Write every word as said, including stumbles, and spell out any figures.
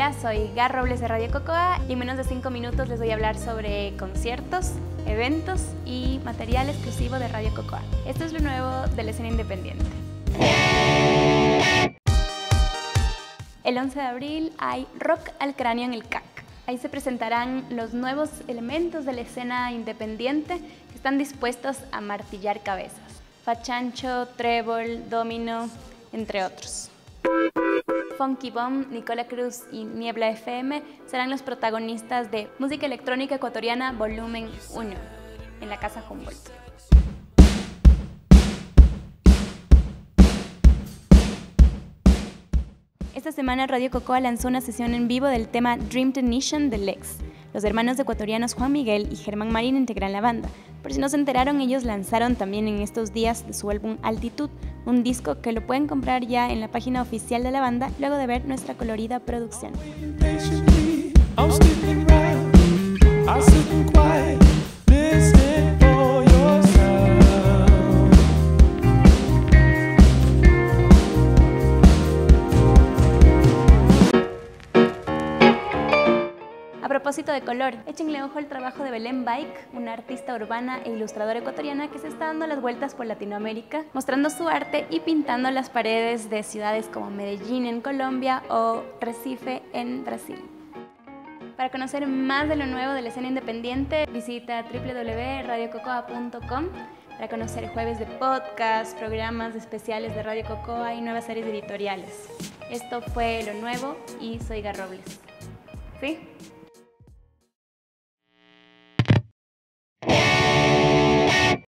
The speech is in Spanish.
Hola, soy Gar Robles de Radio Cocoa y en menos de cinco minutos les voy a hablar sobre conciertos, eventos y material exclusivo de Radio Cocoa. Esto es lo nuevo de la escena independiente. El once de abril hay Rock al Cráneo en el C A C. Ahí se presentarán los nuevos elementos de la escena independiente que están dispuestos a martillar cabezas. Fachancho, Trébol, Domino, entre otros. Funky Bomb, Nicola Cruz y Niebla F M serán los protagonistas de Música Electrónica Ecuatoriana Volumen uno en la Casa Humboldt. Esta semana Radio Cocoa lanzó una sesión en vivo del tema Dream Technician de Lex. Los hermanos ecuatorianos Juan Miguel y Germán Marín integran la banda. Por si no se enteraron, ellos lanzaron también en estos días su álbum Altitud, un disco que lo pueden comprar ya en la página oficial de la banda luego de ver nuestra colorida producción. A propósito de color, échenle ojo al trabajo de Belén Bike, una artista urbana e ilustradora ecuatoriana que se está dando las vueltas por Latinoamérica, mostrando su arte y pintando las paredes de ciudades como Medellín en Colombia o Recife en Brasil. Para conocer más de lo nuevo de la escena independiente, visita w w w punto radio cocoa punto com para conocer jueves de podcast, programas especiales de Radio Cocoa y nuevas series editoriales. Esto fue Lo Nuevo y soy Gar Robles. ¿Sí?